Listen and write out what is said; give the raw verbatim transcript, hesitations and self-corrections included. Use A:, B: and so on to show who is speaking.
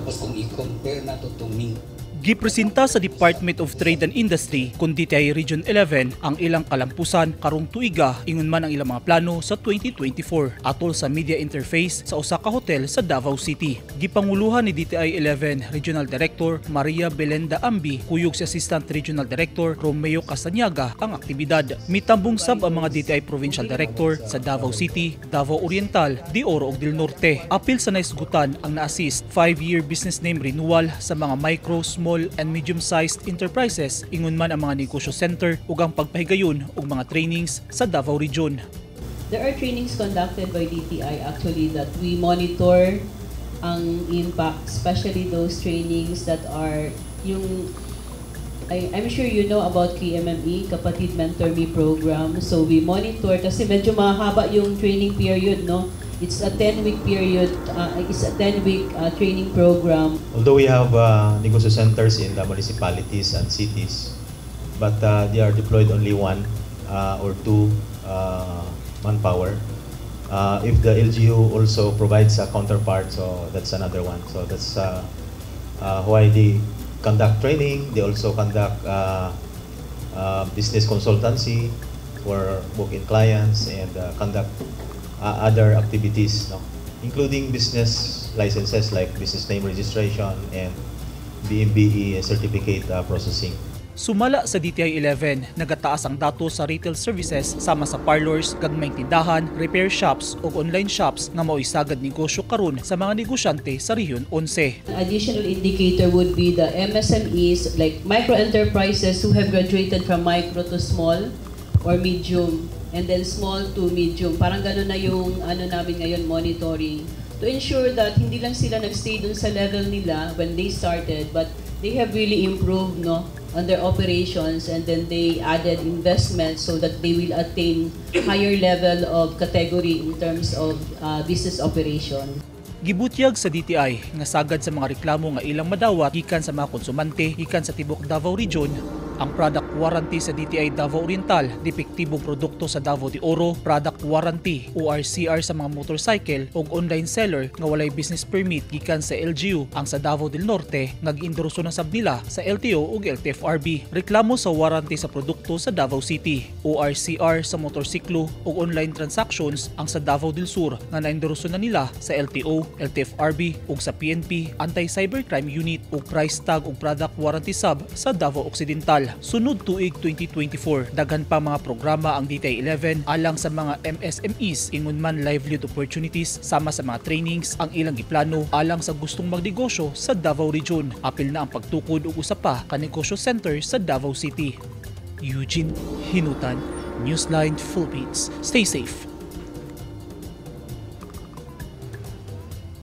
A: Tapos kung i-compare na to ning
B: gipresenta sa Department of Trade and Industry kun D T I Region eleven ang ilang kalampusan karong tuiga ingon man ang ilang mga plano sa twenty twenty-four atol sa media interface sa usa ka hotel sa Davao City. Gipanguluhan ni D T I eleven Regional Director Maria Belenda Ambi kuyog si Assistant Regional Director Romeo Castañaga ang aktibidad. Mitambong sab ang mga D T I Provincial Director sa Davao City, Davao Oriental, De Oro ug Del Norte. Apil sa naisgutan ang na-assist five-year business name renewal sa mga micro, small and medium-sized enterprises ingon man ang mga negosyo center ug ang pagpahigayon og mga trainings sa Davao Region.
C: There are trainings conducted by D T I actually that we monitor ang impact, especially those trainings that are yung I, I'm sure you know about K M M E, Kapatid Mentor Me program. So we monitor kasi medyo mahaba yung training period, no? It's a ten-week period, uh, it's a ten-week uh, training program.
D: Although we have uh, negosyo centers in the municipalities and cities, but uh, they are deployed only one uh, or two uh, manpower. Uh, if the L G U also provides a counterpart, so that's another one. So that's uh, uh, why they conduct training. They also conduct uh, uh, business consultancy for walk-in clients and uh, conduct Uh, other activities, no? Including business licenses like business name registration and B M B E certificate uh, processing.
B: Sumala sa D T I eleven, nagataas ang dato sa retail services sama sa parlors, gagmayng tindahan, repair shops o online shops nga mao'y sagad negosyo karon sa mga negosyante sa Rehiyon eleven.
C: An additional indicator would be the M S M Es like micro enterprises who have graduated from micro to small or medium, and then small to medium. Parang gano'n na yung ano namin ngayon, monitoring. To ensure that hindi lang sila nagstay dun sa level nila when they started, but they have really improved, no, on their operations, and then they added investments so that they will attain higher level of category in terms of uh, business operation.
B: Gibutyag sa D T I nga sagad sa mga reklamo nga ilang madawat gikan sa mga konsumante gikan sa tibok Davao Region, ang product warranty sa D T I Davao Oriental, depektibong produkto sa Davao de Oro, product warranty O R C R sa mga motorcycle ug online seller nga walay business permit gikan sa L G U, ang sa Davao del Norte nga giendorso na sab nila sa L T O ug L T F R B. Reklamo sa warranty sa produkto sa Davao City, O R C R sa motorsiklo ug online transactions ang sa Davao del Sur nga naendorso na nila sa L T O, L T F R B ug sa P N P Anti-Cybercrime Unit ug price tag ug product warranty sub sa Davao Occidental. Sunod tuig twenty twenty-four, daghan pa mga programa ang D T I eleven alang sa mga M S M Es ingon man livelihood opportunities sama sa mga trainings ang ilang giplano alang sa gustong magnegosyo sa Davao Region. Apil na ang pagtukod og usa pa ka negosyo center sa Davao City. Eugene Hinutan, Newsline Philippines. Stay safe.